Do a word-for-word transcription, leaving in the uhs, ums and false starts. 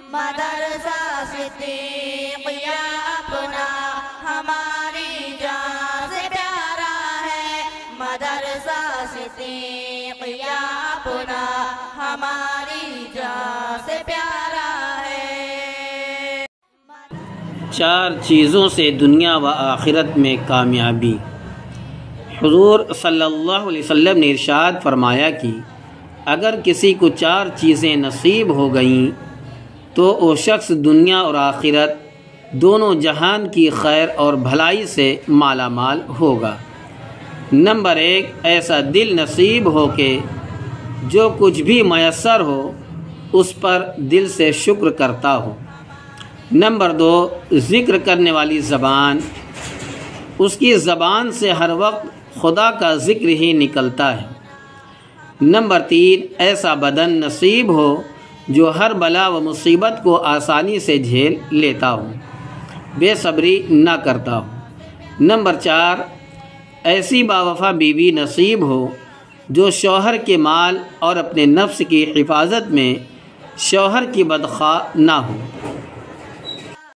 مدرسہ صدیقیہ اپنا ہماری جان سے پیارا ہے، مدرسہ صدیقیہ اپنا ہماری جان سے پیارا ہے۔ چار چیزوں سے دنیا و آخرت میں کامیابی۔ حضور صلی اللہ علیہ وسلم نے ارشاد فرمایا کہ اگر کسی کو چار چیزیں نصیب ہو گئیں تو وہ شخص دنیا اور آخرت دونوں جہان کی خیر اور بھلائی سے مالا مال ہوگا۔ نمبر ایک، ایسا دل نصیب ہو کہ جو کچھ بھی میسر ہو اس پر دل سے شکر کرتا ہو۔ نمبر دو، ذکر کرنے والی زبان، اس کی زبان سے ہر وقت خدا کا ذکر ہی نکلتا ہے۔ نمبر تین، ایسا بدن نصیب ہو جو ہر بلا و مصیبت کو آسانی سے جھیل لیتا ہو، بے صبری نہ کرتا ہو۔ نمبر چار، ایسی باوفا بیوی نصیب ہو جو شوہر کے مال اور اپنے نفس کی حفاظت میں شوہر کی بدخواہ نہ ہو۔